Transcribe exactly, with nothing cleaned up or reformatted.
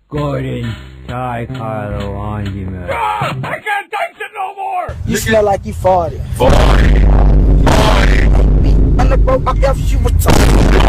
Gordon, Ty, Carlo, Anjima. Ah, I can't take it no more! You smell like you farted. Farted! Farted! On the boat, I guess you was talking.